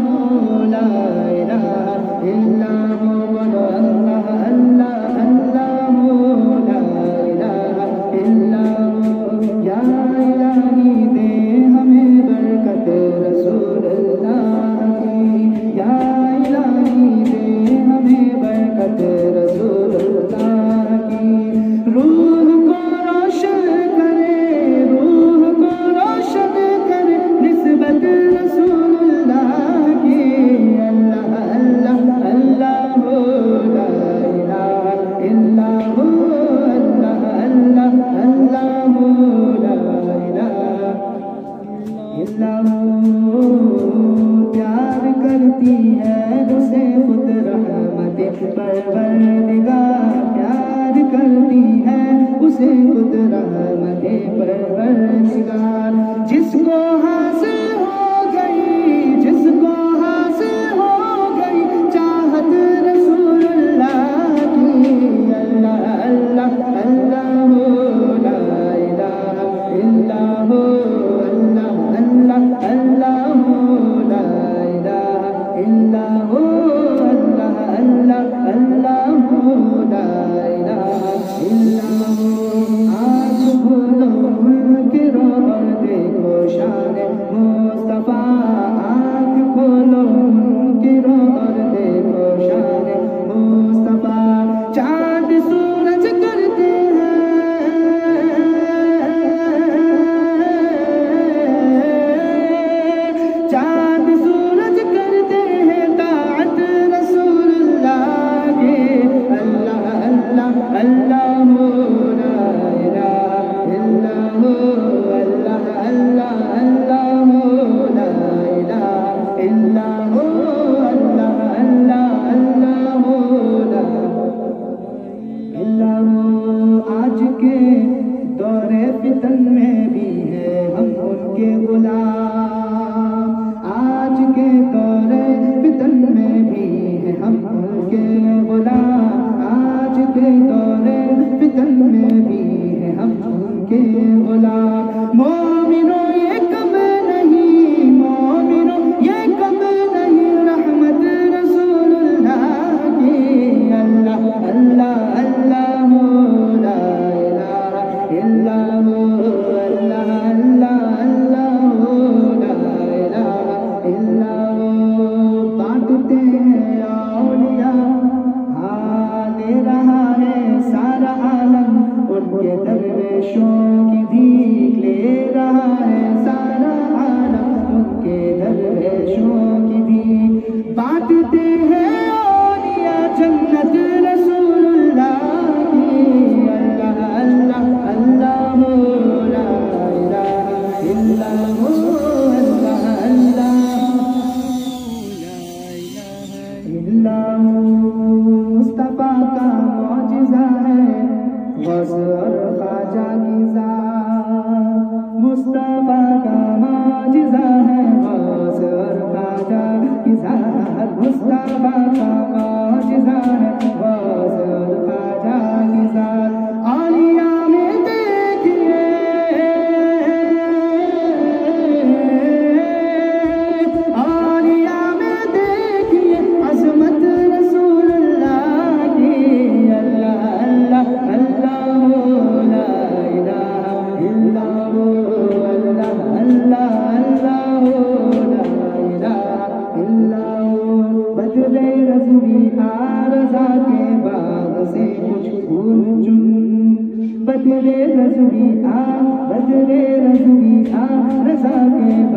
لا الہ الا ہو بولو اللہ اللہ اللہ لا الہ الا ہو یا الہی دے ہمیں برکت رسول اللہ کی یا الہی دے ہمیں برکت رسول اللہ کی روح کو روشن کرے روح کو روشن کرے نسبت رسول اللہ کی اللہ اللہ اللہ لا الہ الا ہو اللہ اللہ اللہ لا الہ الا ہو پیار کرتی ہے اسے خود رحمت پروردگار پیار کرتی ہے اسے خود رحمت پروردگار جس کو حاصل ہو گئی جس کو حاصل ہو گئی چاہت رسول اللہ کی اللہ اللہ اللہ لا الہ الا ہو اللہ اللہ اللہ لا الہ الا ہو اللہ اللہ اللہ لا الہ الا ہو آج بھولو منکرو اور دیکھو شان مصطفیٰ آنکھ کھولو منکرو اور دیکھو شان مصطفیٰ چاند سورج کرتے ہیں چاند سورج کرتے ہیں طاعت رسول اللہ کی اللہ اللہ اللہ لا الہ الا ہو اللہ اللہ اللہ لا الہ الا ہو اللہ اللہ اللہ لا الہ آج کے دور فتن میں بھی ہے ہم ان کے غلام آج کے دور فتن میں بھی ہے ہم ان کے غلام آج کے دور فتن میں بھی ہے ہم ان کے غلام مومنوں یہ کم نہیں مومنوں یہ کم نہیں رحمت رسول اللہ کی اللہ اللہ اللہ لا الہ الا ہو اللہ اللہ اللہ لا الہ الا ہو بانٹتے ہیں اولیاء ہاں لے رہا ہے سارا عالم ان کے درویشوں کی بھیک لے رہا ہے سارا عالم ان کے درویشوں کی بھیک بانٹتے ہیں اولیاء جنت رسول اللہ کی اللہ اللہ اللہ لا الہ الا ہو اللہ اللہ لا الہ الا ہو مصطفیٰ کا معجزہ ہے غوث اور خواجہ کی ذات مصطفیٰ کا معجزہ ہے غوث اور خواجہ کی ذات مصطفیٰ کا معجزہ ہے غوث اور خواجہ کی ذات اولیاء میں دیکھیے اولیاء میں دیکھیے عظمت رسول اللہ کی اللہ اللہ اللہ لا الہ الا ہو اللہ اللہ اللہ لا الہ الا ہو بدر رضوی رضا کے باغ سے کچھ پھول چن بدر رضوی رضا کے